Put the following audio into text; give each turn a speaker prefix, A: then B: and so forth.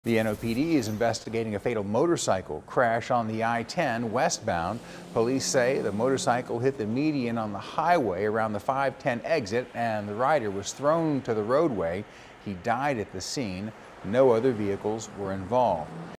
A: The NOPD is investigating a fatal motorcycle crash on the I-10 westbound. Police say the motorcycle hit the median on the highway around the 510 exit and the rider was thrown to the roadway. He died at the scene. No other vehicles were involved.